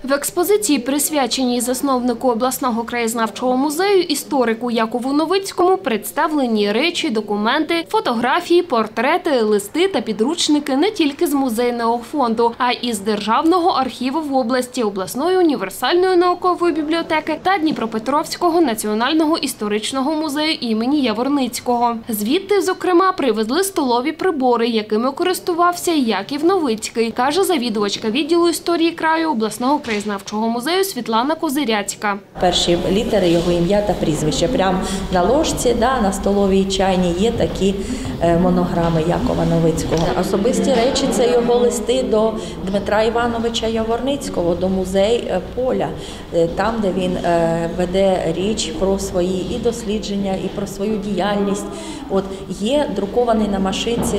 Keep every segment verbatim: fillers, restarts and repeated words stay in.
В експозиції, присвяченій засновнику обласного краєзнавчого музею, історику Якову Новицькому, представлені речі, документи, фотографії, портрети, листи та підручники не тільки з музейного фонду, а й із Державного архіву в області, обласної універсальної наукової бібліотеки та Дніпропетровського національного історичного музею імені Яворницького. Звідти, зокрема, привезли столові прибори, якими користувався Яків Новицький, каже завідувачка відділу історії краю обласного краєзнавчого музею Світлана Козиряцька. Перші літери його ім'я та прізвище. Прямо на ложці, да, на столовій чайні є такі монограми Якова Новицького. Особисті речі – це його листи до Дмитра Івановича Яворницького, до музею поля, там, де він веде річ про свої і дослідження, і про свою діяльність. От є друкований на машинці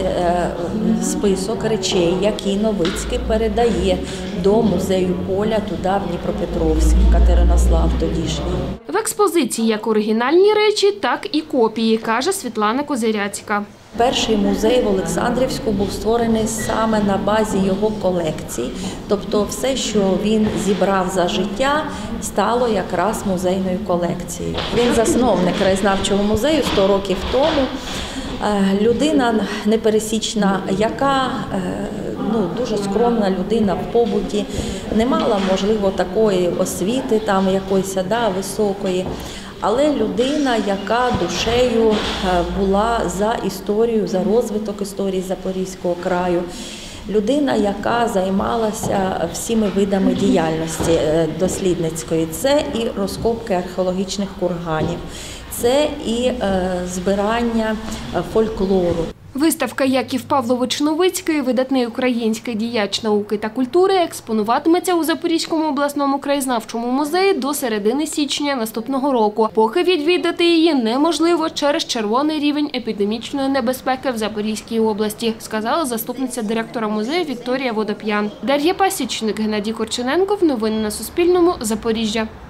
список речей, які Новицький передає до музею поля туди, в Дніпропетровськ, Катеринослав тодішній. В експозиції як оригінальні речі, так і копії, каже Світлана Козиряцька. Перший музей в Олександрівську був створений саме на базі його колекцій, тобто все, що він зібрав за життя, стало якраз музейною колекцією. Він засновник краєзнавчого музею сто років тому. Людина непересічна, яка ну, дуже скромна людина в побуті, не мала, можливо, такої освіти, там якоїсь да, високої, але людина, яка душею була за історію, за розвиток історії Запорізького краю. Людина, яка займалася всіми видами діяльності дослідницької. Це і розкопки археологічних курганів, це і збирання фольклору. Виставка «Яків Павлович Новицький. Видатний український діяч науки та культури» експонуватиметься у Запорізькому обласному краєзнавчому музеї до середини січня наступного року. Поки відвідати її неможливо через червоний рівень епідемічної небезпеки в Запорізькій області, сказала заступниця директора музею Вікторія Водоп'ян. Дар'я Пасічник, Геннадій Корчененков. Новини на Суспільному. Запоріжжя.